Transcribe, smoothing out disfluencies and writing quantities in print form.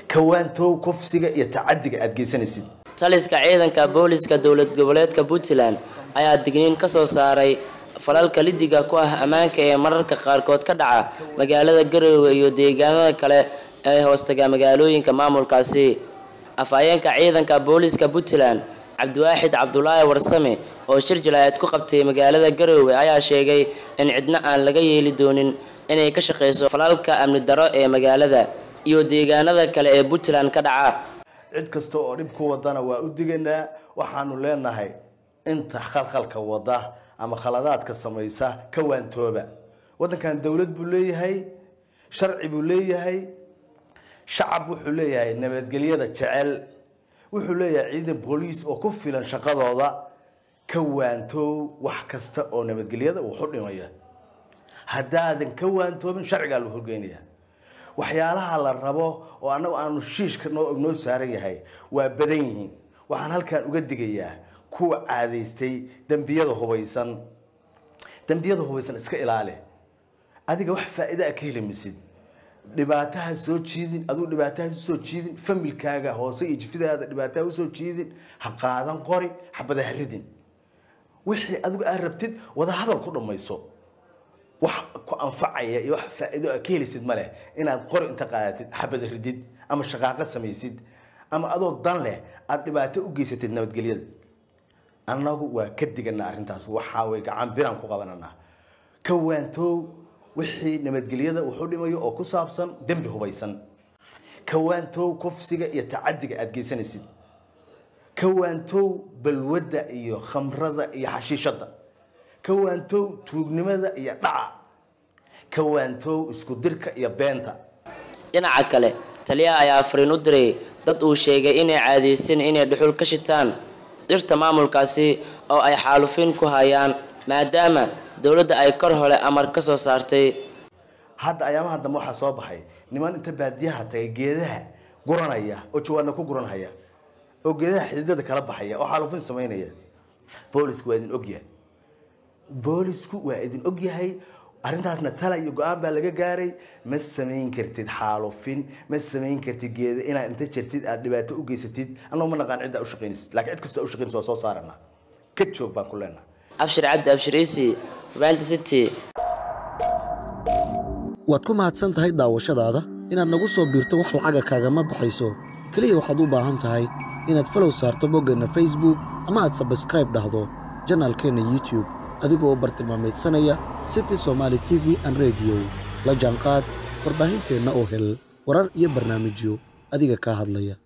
kawaantow kufsiga iyo tacadiga aad geysanaysid taliska ciidanka booliska dowlad goboleedka Puntland ayaa digniin ka soo saaray falalka lidiga ku ah ammaanka ee mararka qaarkood ka dhaca magaalada Garowe iyo deegaanada kale ee hoostaga magaalooyinka maamulkaasi afayeenka ciidanka booliska Puntland Cabdiwaaxid Cabdullaahi Warsame oo shir jilaayeed ku qabtay magaalada Garowe ayaa sheegay in cidna aan laga yeeli doonin inay ka shaqeyso falalka amni daro ee magaalada iyo deegaanada kale ee Puntland ka dhaca cid kasta oo dib ku wadana waa u diganaa waxaanu leenahay inta khalkhalka wada ama khaladaadka samaysa kawaantooba wadankan dawlad buu leeyahay sharci buu leeyahay shacab wuxuu leeyahay nabadgelyada jecel wuxuu leeyahay ciidan booliis oo ku filan shaqadooda kawaantoow wax kasta oo nabadgelyada uu xudhimaya haddaadan kawaantoobin sharciga loo horgeynaya waxyaalaha la rabo oo anagu aanu shiishka noo saaran yahay waa badan yihiin waxaan halkan uga digayaa kuwa caadaystay dambiyada hubeysan iska ilaali adiga wax faa'iido ah ka helimisid dhibaataha soo jiidin aduu dhibaataha soo jiidin familkaaga hoose iyo jifidaada dhibaataha soo jiidin ha qaadan qori xabada haridin wixii adigu aad rabtid wada hadal ku dhamayso wax ku anfacaya iyo wax faa'iido ah ka helisid male inaad qori inta qaadatid xabada ridid ama shaqaaqa samaysid ama adoo dan leh aad dhibaato u geysatid nabadgelyada annagu waa ka diganaa arrintaas waxa way gacan biraan ku qabananaa kawaantow wixii nabadgelyada wuxuu dhimayo oo ku saabsan dambi hubeysan kawaantow kufsiga iyo tacadiga aad geysanaysid kawaantow balwada iyo khamrada iyo xashiishada kawaantow tuugnimada iyo dhaca kawaantow isku dirka iyo beenta dhinaca kale taliyaha ayaa fariin u diray dad uu sheegay inay caadaysteen inay dhuxul ka shitaan dhirta maamulkaasi oo ay xaalufin ku hayaan maadaama dawladda ay kor hore amar ka soo saartay hadda ayaamaha dambe waxa soo baxay niman inta baadiyaha tagay geedaha guranaya oo jawaana ku guranaya oo geedaha xididada kala baxaya oo xaalufin sameynaya boolisku waa idin ogyahay arrintaasna tala iyo go'aan baa laga gaaray ma sameyn kartid xaalufin ma sameyn kartid geeda inaad inta jirtid aad dhibaato u geysatid anoo ma naqaan cid u shaqeynaysid laakiin cid kasta u shaqeynaysid waa soo saarana ka joog baan ku leenahay abshir cabdi abshirisi Rand City waad ku mahadsan tahay daawashadaada inaad nagu soo biirto wax lacag kaagama baxayso kaliya waxaad u baahan tahay inaad follow saarto boggana Facebook ama aad subscribe dhahdo channelkeena YouTube adigoo bartilmaameedsanaya City Somali TV and Radio la jaanqaad warbaahinteena oo hel warar iyo barnaamijyo adiga ka hadlaya